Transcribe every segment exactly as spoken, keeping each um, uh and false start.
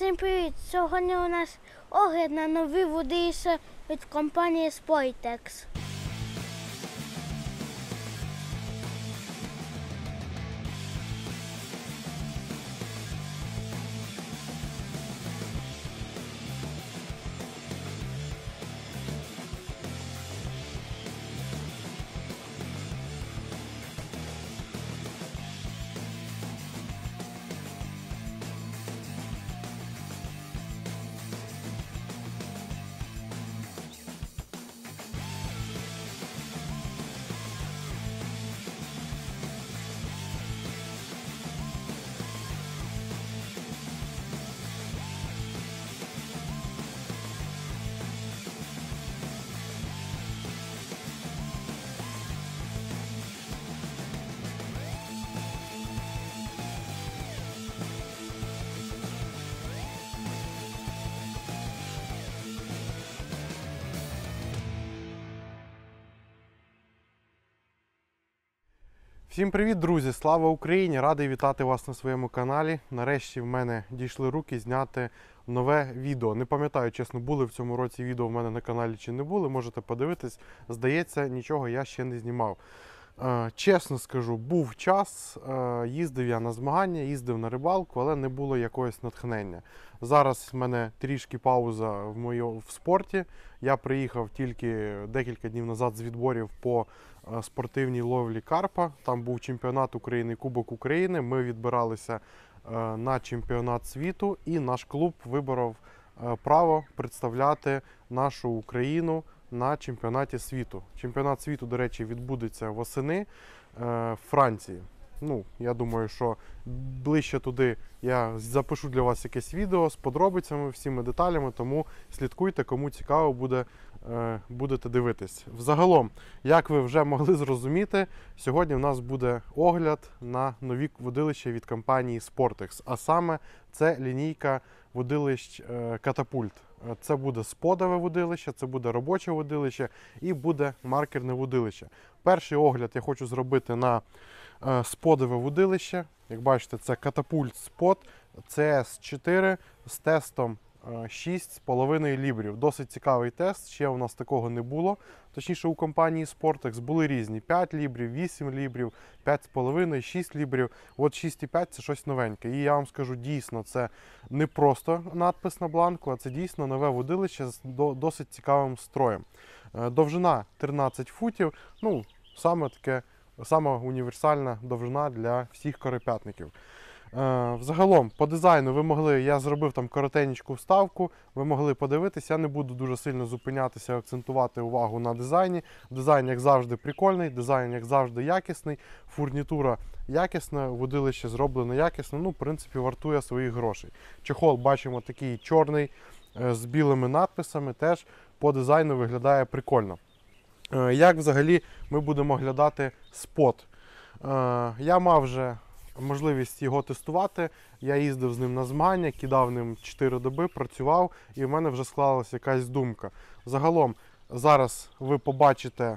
Всім привіт! Сьогодні у нас огляд на нові водилища від компанії Sportex. Всім привіт, друзі! Слава Україні! Радий вітати вас на своєму каналі. Нарешті в мене дійшли руки зняти нове відео. Не пам'ятаю, чесно, були в цьому році відео в мене на каналі чи не були. Можете подивитись. Здається, нічого я ще не знімав. Чесно скажу, був час, їздив я на змагання, їздив на рибалку, але не було якогось натхнення. Зараз в мене трішки пауза в моєму в спорті. Я приїхав тільки декілька днів назад з відборів по спортивній ловлі карпа. Там був чемпіонат України, Кубок України. Ми відбиралися на чемпіонат світу і наш клуб виборов право представляти нашу Україну на чемпіонаті світу. Чемпіонат світу, до речі, відбудеться восени в Франції. Ну, я думаю, що ближче туди я запишу для вас якесь відео з подробицями, всіми деталями, тому слідкуйте, кому цікаво буде, будете дивитись. Взагалом, як ви вже могли зрозуміти, сьогодні в нас буде огляд на нові водилища від компанії Sportex, а саме це лінійка водилищ Катапульт. Це буде сподове водилище, це буде робоче водилище і буде маркерне водилище. Перший огляд я хочу зробити на сподове водилище. Як бачите, це Катапульт Спод Сі Ес чотири з тестом шість з половиною лібрів. Досить цікавий тест, ще у нас такого не було. Точніше, у компанії Sportex були різні: п'ять лібрів, вісім лібрів, п'ять з половиною, шість лібрів. От шість і п'ять – це щось новеньке. І я вам скажу, дійсно, це не просто надпис на бланку, а це дійсно нове водилище з досить цікавим строєм. Довжина тринадцять футів, ну, саме таке, сама універсальна довжина для всіх карапятників. Взагалом, по дизайну ви могли, я зробив там коротеньку вставку, ви могли подивитися, я не буду дуже сильно зупинятися, акцентувати увагу на дизайні. Дизайн, як завжди, прикольний, дизайн, як завжди, якісний, фурнітура якісна, водилище зроблено якісно, ну, в принципі, вартує своїх грошей. Чохол, бачимо, такий чорний, з білими надписами, теж по дизайну виглядає прикольно. Як взагалі ми будемо оглядати спот? Я мав вже можливість його тестувати, я їздив з ним на змагання, кидав ним чотири доби, працював, і в мене вже склалася якась думка. Загалом, зараз ви побачите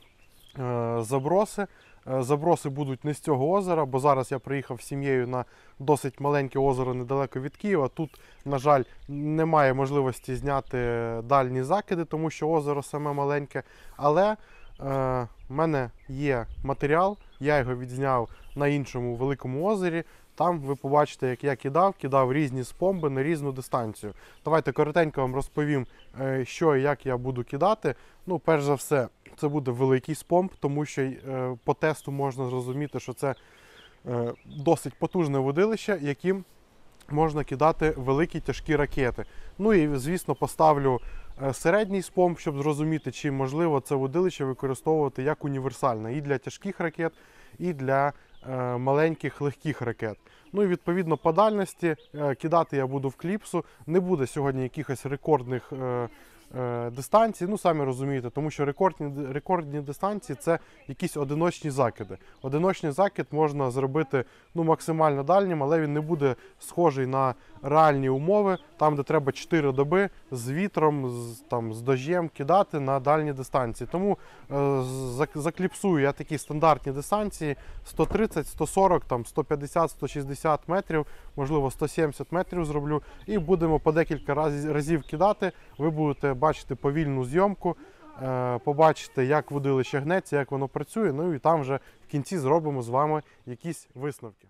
заброси. Заброси будуть не з цього озера, бо зараз я приїхав з сім'єю на досить маленьке озеро недалеко від Києва. Тут, на жаль, немає можливості зняти дальні закиди, тому що озеро саме маленьке. Але е, в мене є матеріал, я його відзняв на іншому великому озері. Там ви побачите, як я кидав, кидав різні спомби на різну дистанцію. Давайте коротенько вам розповім, що і як я буду кидати. Ну, перш за все, це буде великий спомб, тому що е, по тесту можна зрозуміти, що це е, досить потужне водилище, яким можна кидати великі тяжкі ракети. Ну і, звісно, поставлю е, середній спомб, щоб зрозуміти, чи можливо це водилище використовувати як універсальне і для тяжких ракет, і для е, маленьких легких ракет. Ну і відповідно по дальності е, кидати я буду в кліпсу. Не буде сьогодні якихось рекордних е, дистанції, ну самі розумієте, тому що рекордні, рекордні дистанції – це якісь одиночні закиди. Одиночний закид можна зробити ну, максимально дальнім, але він не буде схожий на реальні умови, там, де треба чотири доби з вітром, з, там, з дощем кидати на дальні дистанції. Тому е, закліпсую я такі стандартні дистанції сто тридцять, сто сорок, там, сто п'ятдесят, сто шістдесят метрів, можливо сто сімдесят метрів зроблю. І будемо по декілька разів, разів кидати. Ви будете бачити повільну зйомку, е, побачите, як водилище гнеться, як воно працює. Ну і там вже в кінці зробимо з вами якісь висновки.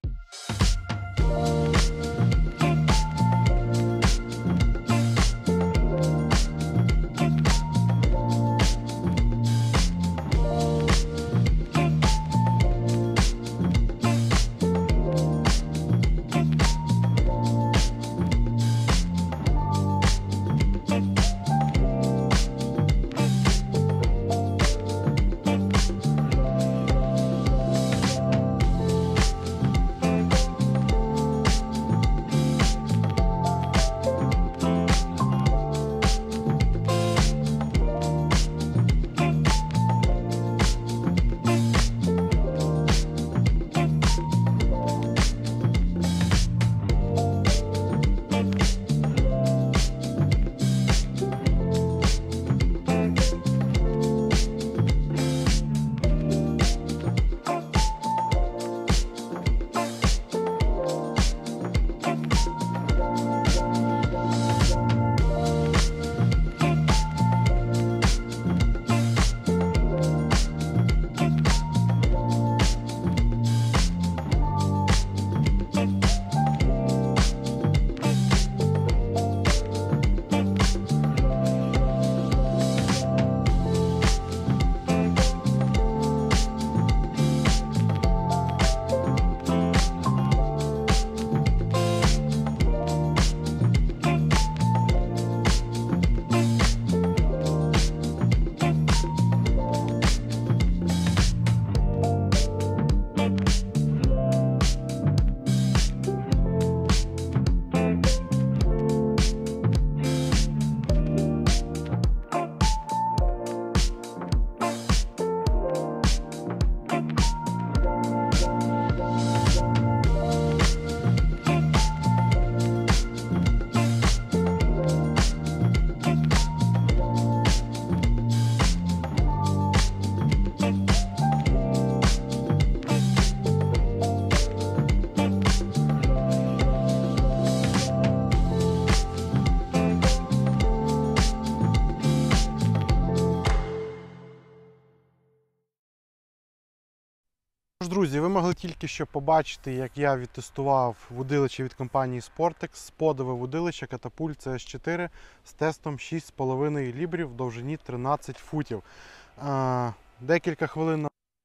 Друзі, ви могли тільки що побачити, як я відтестував вудилище від компанії Sportex, сподове вудилище Catapult С С чотири з тестом шість з половиною лібрів в довжині тринадцять футів. Декілька хвилин на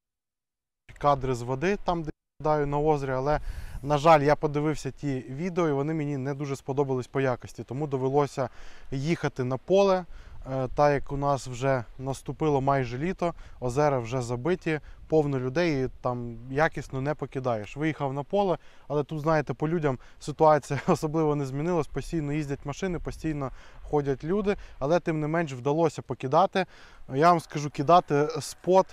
кадри з води, там де я кидаю на озері, але, на жаль, я подивився ті відео і вони мені не дуже сподобались по якості, тому довелося їхати на поле. Так як у нас вже наступило майже літо, озера вже забиті, повно людей, і там якісно не покидаєш. Виїхав на поле, але тут, знаєте, по людям ситуація особливо не змінилась, постійно їздять машини, постійно ходять люди, але тим не менш вдалося покидати. Я вам скажу, кидати спот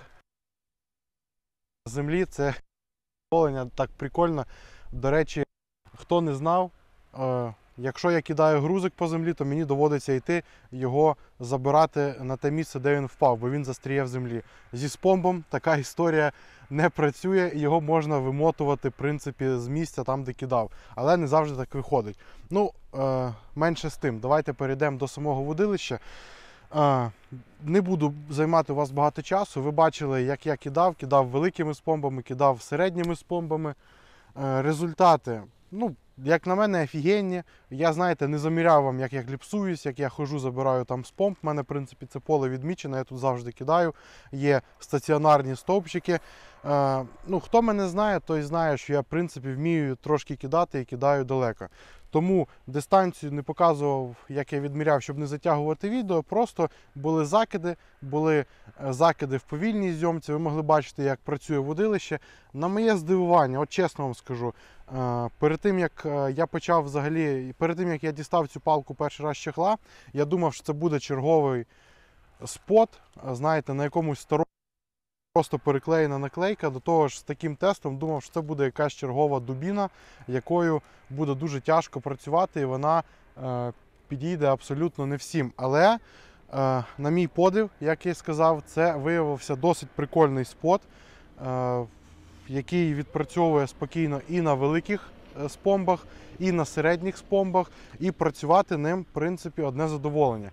землі – це задоволення, так прикольно. До речі, хто не знав, якщо я кидаю грузик по землі, то мені доводиться йти його забирати на те місце, де він впав, бо він застріє в землі. Зі спомбом така історія не працює, його можна вимотувати, в принципі, з місця там, де кидав. Але не завжди так виходить. Ну, е, менше з тим. Давайте перейдемо до самого вудилища. Е, не буду займати у вас багато часу. Ви бачили, як я кидав. Кидав великими спомбами, кидав середніми спомбами. Е, результати, ну, як на мене, офігенні. Я, знаєте, не заміряв вам, як я кліпсуюсь, як я хожу, забираю там з помп. У мене, в принципі, це поле відмічено, я тут завжди кидаю. Є стаціонарні стовпчики. Е, ну, хто мене знає, той знає, що я, в принципі, вмію трошки кидати і кидаю далеко. Тому дистанцію не показував, як я відміряв, щоб не затягувати відео. Просто були закиди, були закиди в повільній зйомці. Ви могли бачити, як працює вудилище. На моє здивування, от чесно вам скажу, перед тим, як я почав взагалі, перед тим, як я дістав цю палку перший раз з чехла, я думав, що це буде черговий спот, знаєте, на якомусь старому просто переклеєна наклейка. До того ж, з таким тестом думав, що це буде якась чергова дубіна, якою буде дуже тяжко працювати, і вона е, підійде абсолютно не всім. Але, е, на мій подив, як я сказав, це виявився досить прикольний спот, е, який відпрацьовує спокійно і на великих спомбах, і на середніх спомбах, і працювати ним, в принципі, одне задоволення.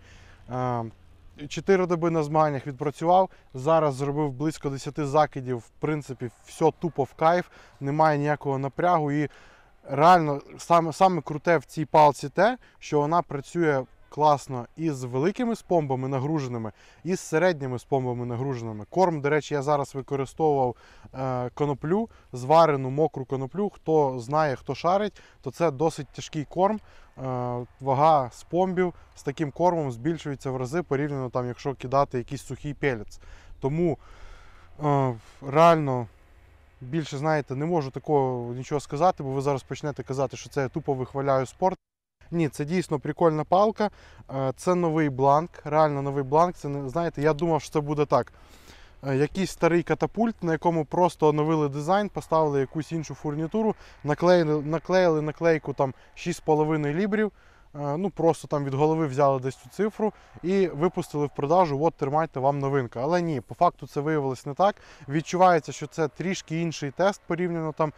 Чотири доби на змаганнях відпрацював, зараз зробив близько десяти закидів, в принципі, все тупо в кайф, немає ніякого напрягу. І реально, саме, саме круте в цій палці те, що вона працює класно і з великими спомбами нагруженими, і з середніми спомбами нагруженими. Корм, до речі, я зараз використовував е, коноплю, зварену мокру коноплю. Хто знає, хто шарить, то це досить тяжкий корм. Е, вага спомбів з таким кормом збільшується в рази, порівняно там, якщо кидати якийсь сухий пелець. Тому е, реально більше, знаєте, не можу такого нічого сказати, бо ви зараз почнете казати, що це я тупо вихваляю спорт. Ні, це дійсно прикольна палка, це новий бланк, реально новий бланк. Це, знаєте, я думав, що це буде так. Якийсь старий катапульт, на якому просто оновили дизайн, поставили якусь іншу фурнітуру, наклеїли, наклеїли наклейку там шість з половиною лібрів, ну просто там від голови взяли десь цю цифру і випустили в продажу, от тримайте, вам новинка. Але ні, по факту це виявилось не так. Відчувається, що це трішки інший тест порівняно там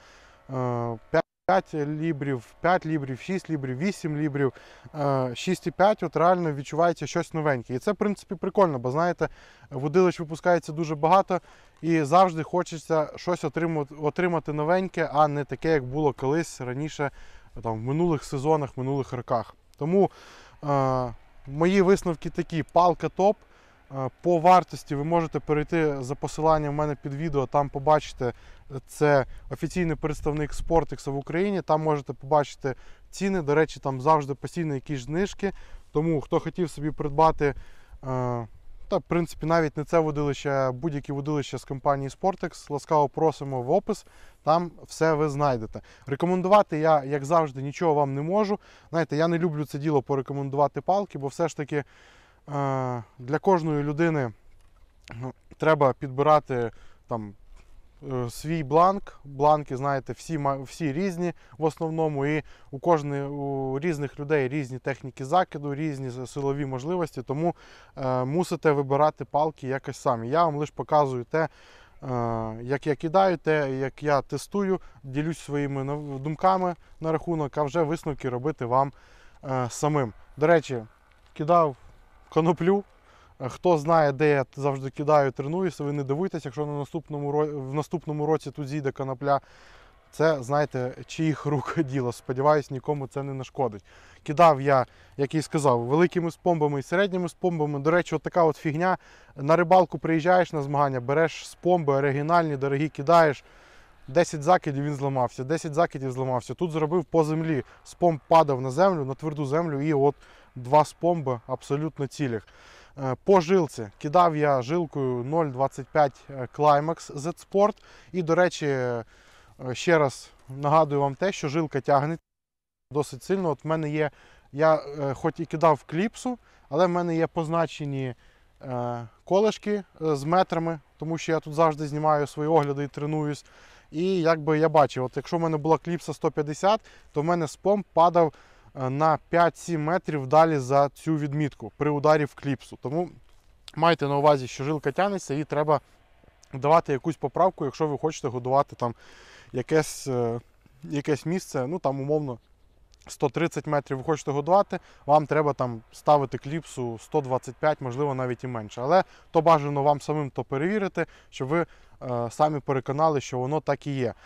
п'ять лібрів, п'ять лібрів, шість лібрів, вісім лібрів, шість і п'ять, от реально відчувається щось новеньке. І це, в принципі, прикольно, бо, знаєте, водилищ випускається дуже багато і завжди хочеться щось отримати, отримати новеньке, а не таке, як було колись раніше, там, в минулих сезонах, в минулих роках. Тому е, мої висновки такі: палка топ. По вартості ви можете перейти за посиланням в мене під відео, там побачите, це офіційний представник Sportex в Україні, там можете побачити ціни, до речі, там завжди постійно якісь знижки, тому хто хотів собі придбати, та в принципі навіть не це водилище, а будь-які водилища з компанії Sportex, ласкаво просимо в опис, там все ви знайдете. Рекомендувати я, як завжди, нічого вам не можу. Знаєте, я не люблю це діло порекомендувати палки, бо все ж таки для кожної людини треба підбирати там свій бланк. Бланки, знаєте, всі, всі різні в основному, і у кожної, у різних людей різні техніки закиду, різні силові можливості, тому е, мусите вибирати палки якось самі. Я вам лише показую те, е, як я кидаю, те, як я тестую, ділюсь своїми думками на рахунок, а вже висновки робити вам е, самим. До речі, кидав коноплю. Хто знає, де я завжди кидаю, тренуюся, ви не дивуйтесь, якщо на наступному, в наступному році тут зійде конопля. Це, знаєте, чиїх рук діло. Сподіваюсь, нікому це не нашкодить. Кидав я, як і сказав, великими спомбами і середніми спомбами. До речі, от така от фігня. На рибалку приїжджаєш на змагання, береш спомби оригінальні, дорогі, кидаєш. десять закидів він зламався, десять закидів зламався. Тут зробив по землі. Спомб падав на землю, на тверду землю, і от два спомби абсолютно цілих. По жилці кидав я жилкою нуль двадцять п'ять Climax Z-Sport. І, до речі, ще раз нагадую вам те, що жилка тягне досить сильно. От в мене є, я хоч і кидав кліпсу, але в мене є позначені колешки з метрами, тому що я тут завжди знімаю свої огляди і тренуюсь. І якби я бачив, от якщо в мене була кліпса сто п'ятдесят, то в мене спомб падав на п'ять-сім метрів далі за цю відмітку при ударі в кліпсу. Тому майте на увазі, що жилка тягнеться і треба давати якусь поправку, якщо ви хочете годувати там якесь, якесь місце, ну там умовно сто тридцять метрів ви хочете годувати, вам треба там ставити кліпсу сто двадцять п'ять, можливо навіть і менше. Але то бажано вам самим то перевірити, щоб ви е, самі переконали, що воно так і є.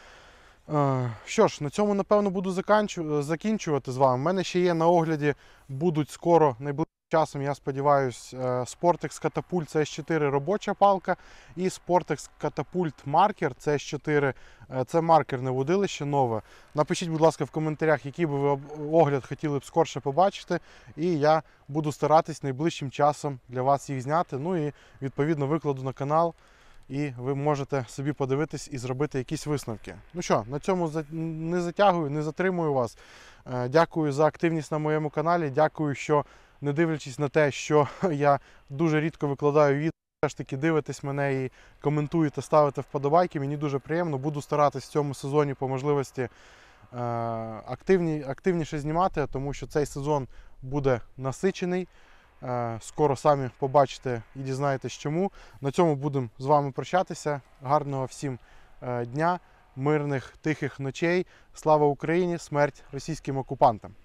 Що ж, на цьому, напевно, буду закінчувати з вами. У мене ще є на огляді, будуть скоро, найближчим часом, я сподіваюся, Sportex Catapult це ес чотири робоча палка і Sportex Catapult Marker це ес чотири, це маркерне водилище нове. Напишіть, будь ласка, в коментарях, який би ви огляд хотіли б скорше побачити, і я буду старатись найближчим часом для вас їх зняти, ну і відповідно викладу на канал. І ви можете собі подивитись і зробити якісь висновки. Ну що, на цьому не затягую, не затримую вас. Дякую за активність на моєму каналі. Дякую, що, не дивлячись на те, що я дуже рідко викладаю відео, все ж таки дивитесь мене і коментуєте, ставите вподобайки. Мені дуже приємно. Буду старатись в цьому сезоні по можливості е, активні, активніше знімати, тому що цей сезон буде насичений. Е, скоро самі побачите і дізнаєтесь чому. На цьому будемо з вами прощатися. Гарного всім е, дня, мирних, тихих ночей. Слава Україні! Смерть російським окупантам!